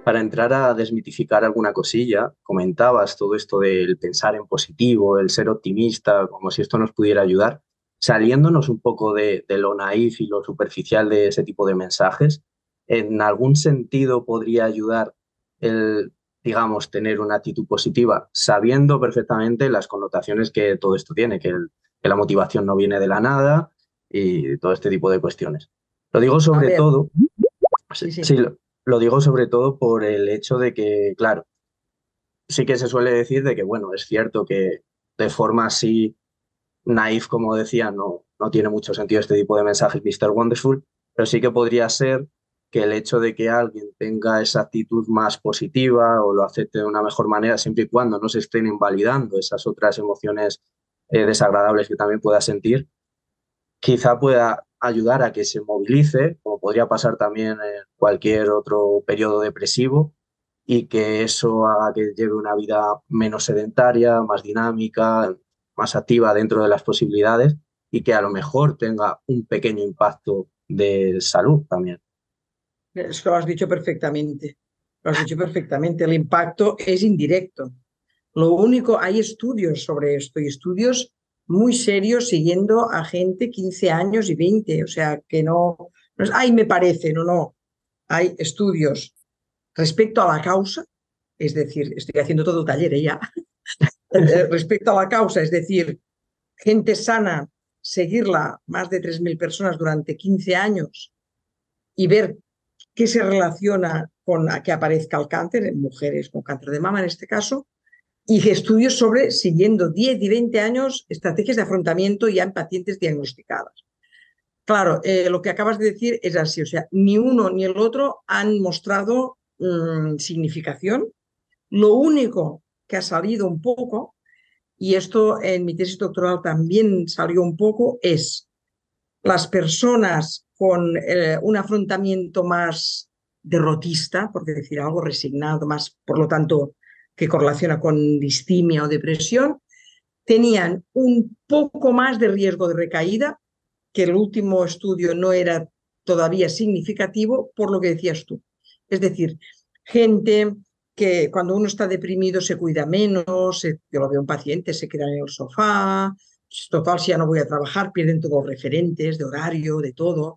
Para entrar a desmitificar alguna cosilla, comentabas todo esto del pensar en positivo, el ser optimista, como si esto nos pudiera ayudar, saliéndonos un poco de lo naif y lo superficial de ese tipo de mensajes, ¿en algún sentido podría ayudar el, digamos, tener una actitud positiva, sabiendo perfectamente las connotaciones que todo esto tiene, que la motivación no viene de la nada y todo este tipo de cuestiones? Lo digo A sobre ver, todo, sí, sí, sí. sí, lo digo sobre todo por el hecho de que, claro, sí que se suele decir de que, bueno, es cierto que de forma así naif, como decía, no tiene mucho sentido este tipo de mensajes, Mr. Wonderful, pero sí que podría ser que el hecho de que alguien tenga esa actitud más positiva o lo acepte de una mejor manera, siempre y cuando no se estén invalidando esas otras emociones desagradables que también pueda sentir, quizá pueda ayudar a que se movilice, como podría pasar también en cualquier otro periodo depresivo, y que eso haga que lleve una vida menos sedentaria, más dinámica, más activa dentro de las posibilidades y que a lo mejor tenga un pequeño impacto de salud también. Es que lo has dicho perfectamente. Lo has dicho perfectamente. El impacto es indirecto. Lo único, hay estudios sobre esto y estudios muy serios siguiendo a gente 15 años y 20. O sea, que no es, ay, me parece, no, no. Hay estudios respecto a la causa, es decir, estoy haciendo todo taller ya, respecto a la causa, es decir, gente sana, seguirla más de 3.000 personas durante 15 años y ver qué se relaciona con a que aparezca el cáncer en mujeres con cáncer de mama en este caso, y estudios sobre, siguiendo 10 y 20 años, estrategias de afrontamiento ya en pacientes diagnosticadas. Claro, lo que acabas de decir es así, o sea, ni uno ni el otro han mostrado significación. Lo único que ha salido un poco, y esto en mi tesis doctoral también salió un poco, es las personas con un afrontamiento más derrotista, por decir algo, resignado, más, por lo tanto, que correlaciona con distimia o depresión, tenían un poco más de riesgo de recaída, que el último estudio no era todavía significativo, por lo que decías tú. Es decir, gente que cuando uno está deprimido se cuida menos, yo lo veo en pacientes, se quedan en el sofá, total, si ya no voy a trabajar, pierden todos los referentes de horario, de todo.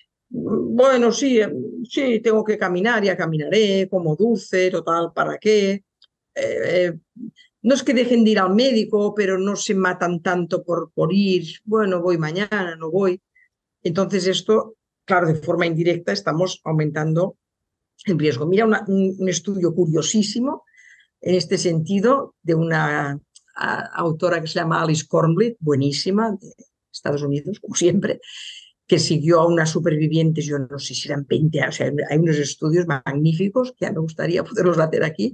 Bueno, sí, sí, tengo que caminar, ya caminaré, como dulce, total, ¿para qué? Eh, no es que dejen de ir al médico, pero no se matan tanto por ir, bueno, voy mañana, no voy. Entonces esto, claro, de forma indirecta estamos aumentando el riesgo. Mira un estudio curiosísimo en este sentido de una autora que se llama Alice Cornblath, buenísima, de Estados Unidos, como siempre, que siguió a unas supervivientes, yo no sé si eran 20 años, o sea, hay unos estudios magníficos que ya me gustaría poderlos hacer aquí,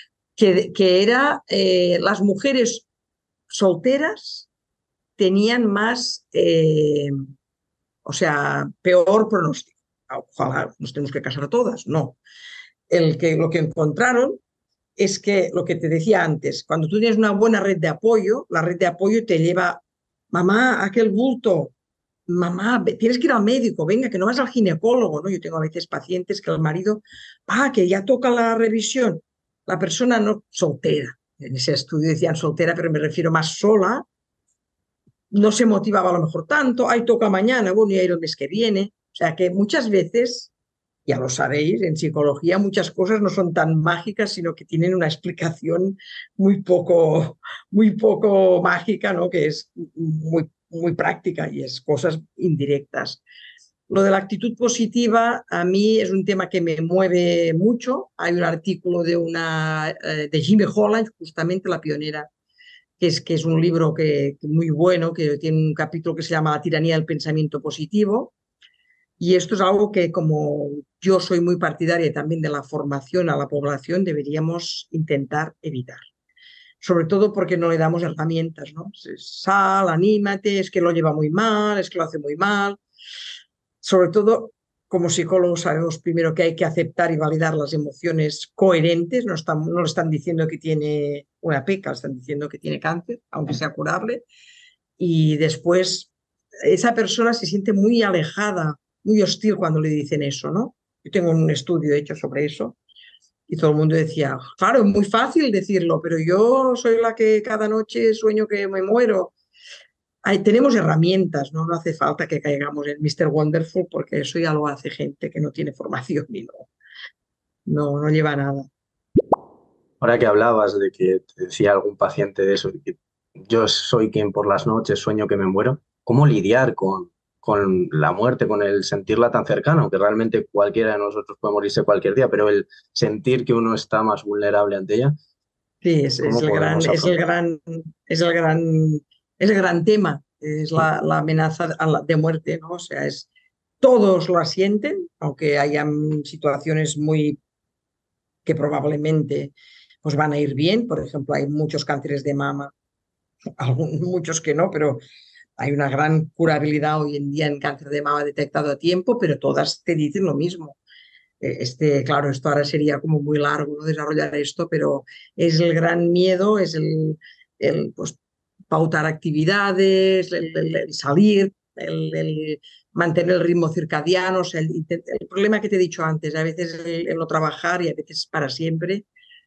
que era las mujeres solteras tenían más, o sea, peor pronóstico. Ojalá nos tenemos que casar todas, no. Lo que encontraron es que lo que te decía antes, cuando tú tienes una buena red de apoyo, la red de apoyo te lleva, mamá, aquel bulto, mamá, tienes que ir al médico, venga, que no vas al ginecólogo, ¿no? Yo tengo a veces pacientes que el marido, que ya toca la revisión, la persona no soltera, en ese estudio decían soltera, pero me refiero más sola, no se motivaba a lo mejor tanto, ahí toca mañana, bueno, y ahí el mes que viene. O sea que muchas veces, ya lo sabéis, en psicología muchas cosas no son tan mágicas, sino que tienen una explicación muy poco mágica, ¿no? Que es muy práctica y es cosas indirectas. Lo de la actitud positiva a mí es un tema que me mueve mucho. Hay un artículo de Jimmy Holland, justamente la pionera que es un libro que muy bueno, que tiene un capítulo que se llama La tiranía del pensamiento positivo. Y esto es algo que, como yo soy muy partidaria también de la formación a la población, deberíamos intentar evitar. Sobre todo porque no le damos herramientas, ¿no? Sal, anímate, es que lo lleva muy mal, es que lo hace muy mal. Sobre todo, como psicólogos sabemos primero que hay que aceptar y validar las emociones coherentes, no le están diciendo que tiene una peca, le están diciendo que tiene cáncer, aunque sea curable, y después esa persona se siente muy alejada, muy hostil cuando le dicen eso, ¿no? Yo tengo un estudio hecho sobre eso Y todo el mundo decía, claro, es muy fácil decirlo, pero yo soy la que cada noche sueño que me muero. Tenemos herramientas, ¿no? No hace falta que caigamos en Mr. Wonderful porque eso ya lo hace gente que no tiene formación y no lleva nada. Ahora que hablabas de que te decía algún paciente de eso, que yo soy quien por las noches sueño que me muero, ¿cómo lidiar con la muerte, con el sentirla tan cercano? Que realmente cualquiera de nosotros puede morirse cualquier día, pero el sentir que uno está más vulnerable ante ella, Sí, es ¿cómo el gran, podemos es el afrontarlo? gran, es el gran, es el gran tema, es la amenaza de muerte, ¿no? O sea, todos lo sienten, aunque hayan situaciones muy que probablemente pues van a ir bien. Por ejemplo, hay muchos cánceres de mama, muchos que no, pero hay una gran curabilidad hoy en día en cáncer de mama detectado a tiempo, pero todas te dicen lo mismo. Claro, esto ahora sería como muy largo, ¿no? Desarrollar esto, pero es el gran miedo, es pues, pautar actividades, el salir, el mantener el ritmo circadiano, o sea, el problema que te he dicho antes, a veces el no trabajar y a veces para siempre,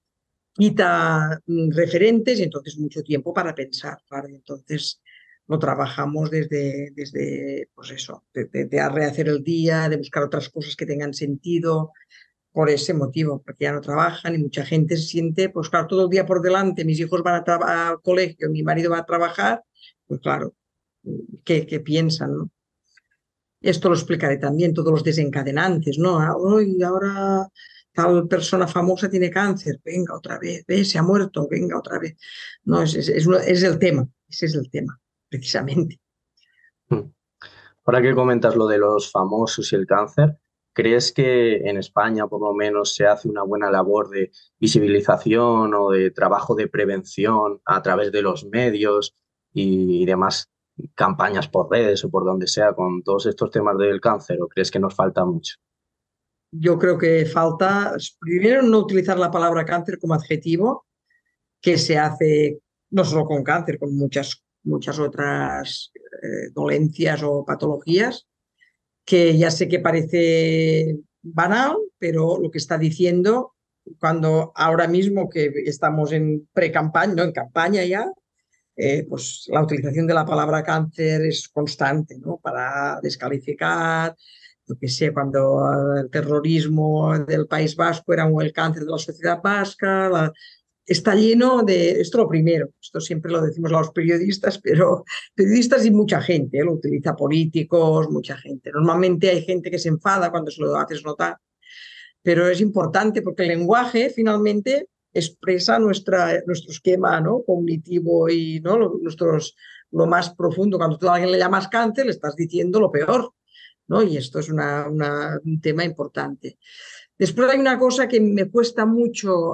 quita referentes y entonces mucho tiempo para pensar, claro, y entonces lo trabajamos desde pues eso, de rehacer el día, de buscar otras cosas que tengan sentido, por ese motivo, porque ya no trabajan y mucha gente se siente, pues claro, todo el día por delante, mis hijos van al colegio, mi marido va a trabajar, pues claro, ¿qué piensan, no? Esto lo explicaré también, todos los desencadenantes, ¿no? Hoy ahora tal persona famosa tiene cáncer, venga otra vez, ve, se ha muerto, venga otra vez. No, es el tema, ese es el tema, precisamente. Mm. Ahora que comentas lo de los famosos y el cáncer, ¿crees que en España por lo menos se hace una buena labor de visibilización o de trabajo de prevención a través de los medios y demás campañas por redes o por donde sea con todos estos temas del cáncer? ¿O crees que nos falta mucho? Yo creo que falta, primero, no utilizar la palabra cáncer como adjetivo, que se hace no solo con cáncer, con muchas otras dolencias o patologías, que ya sé que parece banal, pero lo que está diciendo, cuando ahora mismo que estamos en pre-campaña, no en campaña ya, pues la utilización de la palabra cáncer es constante, ¿no? Para descalificar, yo qué sé, cuando el terrorismo del País Vasco era el cáncer de la sociedad vasca, está lleno de, esto lo primero, esto siempre lo decimos a los periodistas, pero periodistas y mucha gente, lo utiliza políticos, mucha gente. Normalmente hay gente que se enfada cuando se lo haces notar, pero es importante porque el lenguaje finalmente expresa nuestro esquema, ¿no? Cognitivo y, ¿no? Lo más profundo. Cuando tú a alguien le llamas cáncer, le estás diciendo lo peor, ¿no? Y esto es un tema importante. Después hay una cosa que me cuesta mucho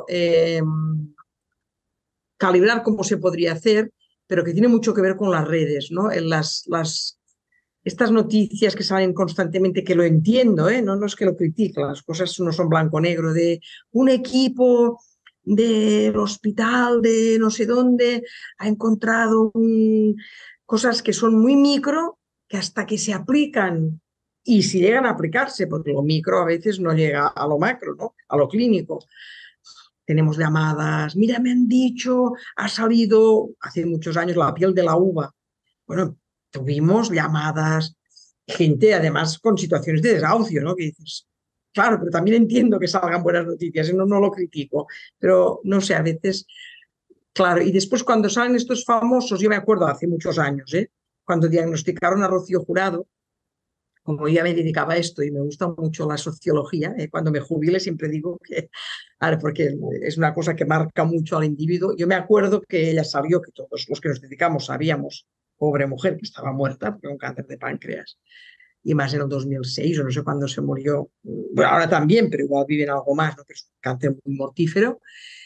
calibrar cómo se podría hacer, pero que tiene mucho que ver con las redes, ¿no? En estas noticias que salen constantemente, que lo entiendo, ¿eh? No es que lo critique, las cosas no son blanco-negro, de un equipo del hospital de no sé dónde ha encontrado cosas que son muy micro, que hasta que se aplican y si llegan a aplicarse, porque lo micro a veces no llega a lo macro, ¿no? A lo clínico, tenemos llamadas, mira, me han dicho, ha salido hace muchos años la piel de la uva. Bueno, tuvimos llamadas, gente además con situaciones de desahucio, ¿no? Que dices, claro, pero también entiendo que salgan buenas noticias, no lo critico, pero no sé, a veces, claro, y después cuando salen estos famosos, yo me acuerdo hace muchos años, ¿eh? Cuando diagnosticaron a Rocío Jurado, como ya me dedicaba a esto y me gusta mucho la sociología, cuando me jubile siempre digo que, ahora, porque es una cosa que marca mucho al individuo, yo me acuerdo que ella salió, que todos los que nos dedicamos sabíamos, pobre mujer, que estaba muerta por un cáncer de páncreas, y más en el 2006 o no sé cuándo se murió, bueno, ahora también, pero igual viven algo más, ¿no? Que es un cáncer muy mortífero,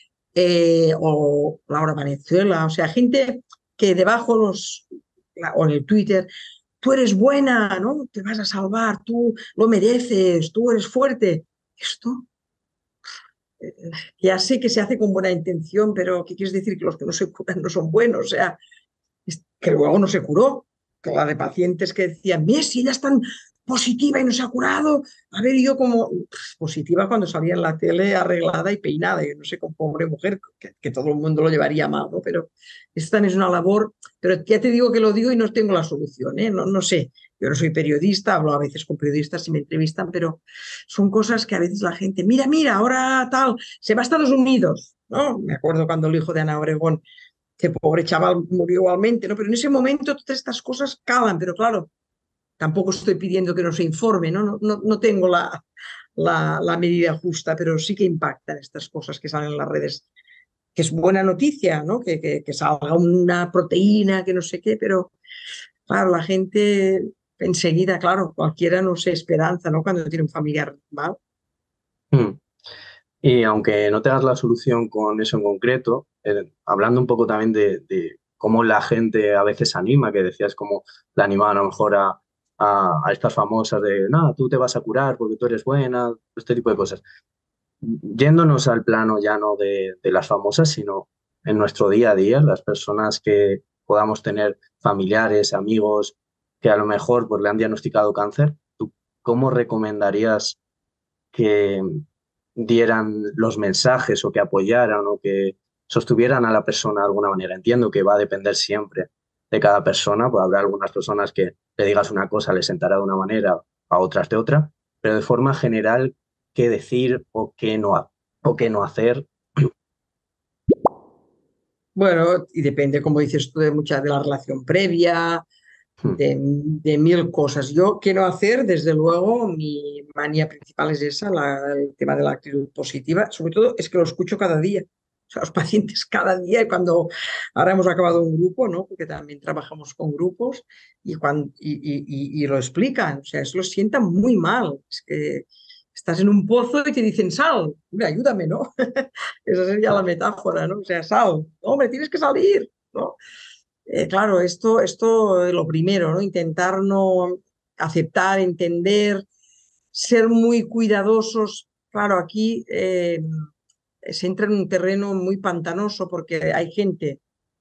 o Laura Valenzuela, o sea, gente que debajo o en el Twitter, tú eres buena, ¿no? Te vas a salvar, tú lo mereces, tú eres fuerte. Esto eh, ya sé que se hace con buena intención, pero ¿qué quieres decir? Que los que no se curan no son buenos, o sea, que luego no se curó. Que la de pacientes que decían, Messi, ya están positiva y no se ha curado. A ver, yo como positiva cuando salía en la tele arreglada y peinada, yo no sé, con pobre mujer, que todo el mundo lo llevaría mal, ¿no? Pero esta es una labor, pero ya te digo que lo digo y no tengo la solución, ¿eh? No, no sé, yo no soy periodista, hablo a veces con periodistas y me entrevistan, pero son cosas que a veces la gente, mira, mira, ahora tal, se va a Estados Unidos, ¿no? Me acuerdo cuando el hijo de Ana Obregón, que pobre chaval murió igualmente, ¿no? Pero en ese momento todas estas cosas calan, pero claro, tampoco estoy pidiendo que no se informe, ¿no? No tengo la medida justa, pero sí que impactan estas cosas que salen en las redes, que es buena noticia, ¿no? Que salga una proteína, que no sé qué, pero claro, la gente enseguida, claro, cualquiera no se esperanza, ¿no? Cuando tiene un familiar mal. Mm. Y aunque no tengas la solución con eso en concreto, hablando un poco también de cómo la gente a veces anima, que decías cómo la animaban a lo mejor a estas famosas de, nada, tú te vas a curar porque tú eres buena, este tipo de cosas. Yéndonos al plano ya no de las famosas, sino en nuestro día a día, las personas que podamos tener familiares, amigos, que a lo mejor pues, le han diagnosticado cáncer, ¿tú cómo recomendarías que dieran los mensajes o que apoyaran o que sostuvieran a la persona de alguna manera? Entiendo que va a depender siempre de cada persona, pues habrá algunas personas que le digas una cosa les sentará de una manera, a otras de otra, pero de forma general, ¿qué decir o qué no hacer? Bueno, y depende, como dices tú, de mucha de la relación previa, de mil cosas. Yo, ¿qué no hacer? Desde luego, mi manía principal es esa, el tema de la actitud positiva. Sobre todo es que lo escucho cada día. O sea, los pacientes cada día, y cuando ahora hemos acabado un grupo, ¿no? Porque también trabajamos con grupos y lo explican. O sea, eso lo sientan muy mal. Es que estás en un pozo y te dicen, sal, hombre, ayúdame, ¿no? Esa sería la metáfora, ¿no? O sea, sal, hombre, tienes que salir, ¿no? Claro, esto es lo primero, ¿no? Intentar no aceptar, entender, ser muy cuidadosos. Claro, aquí se entra en un terreno muy pantanoso porque hay gente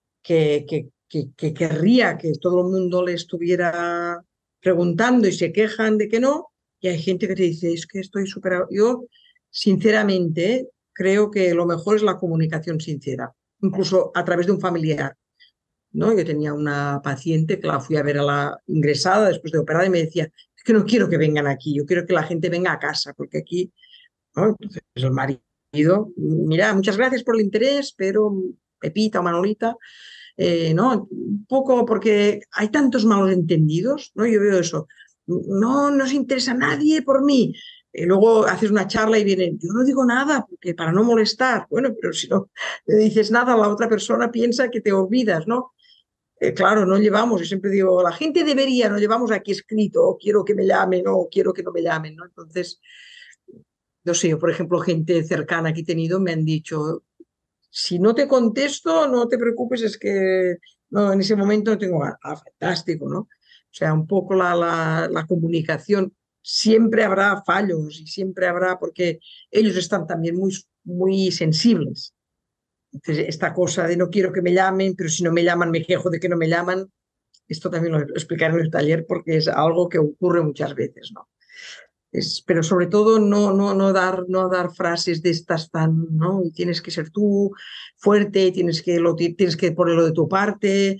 que querría que todo el mundo le estuviera preguntando y se quejan de que no, y hay gente que te dice, es que estoy súper... Yo, sinceramente, creo que lo mejor es la comunicación sincera, incluso a través de un familiar. ¿No? Yo tenía una paciente que la fui a ver a la ingresada después de operar y me decía, es que no quiero que vengan aquí, yo quiero que la gente venga a casa, porque aquí, ¿no? Entonces el marido, mira, muchas gracias por el interés, pero Pepita o Manolita, ¿no? Un poco porque hay tantos malos entendidos, ¿no? Yo veo eso, no nos interesa a nadie por mí. Luego haces una charla y vienen, yo no digo nada porque para no molestar. Bueno, pero si no le dices nada, la otra persona piensa que te olvidas, ¿no? Claro, no llevamos, yo siempre digo, la gente debería, no llevamos aquí escrito, "Oh, quiero que me llamen o quiero que no me llamen, ¿no? Entonces, no sé, yo, por ejemplo, gente cercana que he tenido me han dicho, si no te contesto, no te preocupes, es que no, en ese momento no tengo ganas. Ah, fantástico, ¿no? O sea, un poco la comunicación, siempre habrá fallos y siempre habrá, porque ellos están también muy sensibles. Entonces, esta cosa de no quiero que me llamen, pero si no me llaman me quejo de que no me llaman, esto también lo explicaré en el taller porque es algo que ocurre muchas veces, ¿no? Pero sobre todo no dar frases de estas tan, ¿no? Y tienes que ser tú fuerte, tienes que ponerlo de tu parte.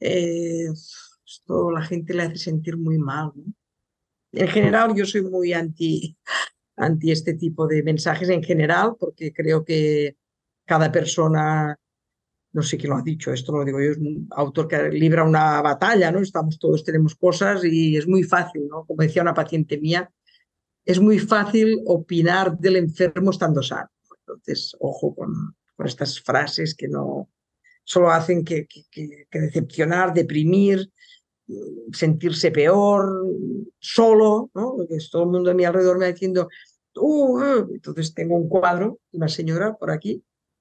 Esto la gente le hace sentir muy mal, ¿no? En general, yo soy muy anti este tipo de mensajes en general porque creo que cada persona no sé quién lo ha dicho, esto no lo digo yo, es un autor que libra una batalla, ¿no? Estamos todos, tenemos cosas y es muy fácil, ¿no? Como decía una paciente mía, es muy fácil opinar del enfermo estando sano. Entonces, ojo con estas frases que no solo hacen que decepcionar, deprimir, sentirse peor, solo, ¿no? Porque todo el mundo a mi alrededor me va diciendo, entonces tengo un cuadro, una señora por aquí,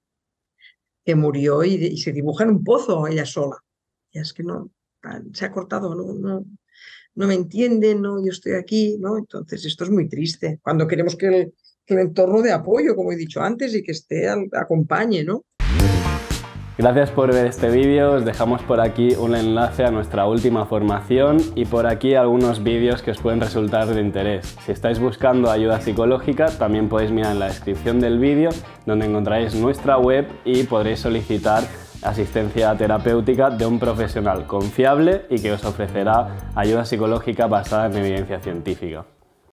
que murió y se dibuja en un pozo ella sola. Y es que no, se ha cortado, no me entienden, no, yo estoy aquí, ¿no? Entonces esto es muy triste. Cuando queremos que el entorno de apoyo, como he dicho antes, y que acompañe, ¿no? Gracias por ver este vídeo, os dejamos por aquí un enlace a nuestra última formación y por aquí algunos vídeos que os pueden resultar de interés. Si estáis buscando ayuda psicológica, también podéis mirar en la descripción del vídeo donde encontraréis nuestra web y podréis solicitar asistencia terapéutica de un profesional confiable y que os ofrecerá ayuda psicológica basada en evidencia científica.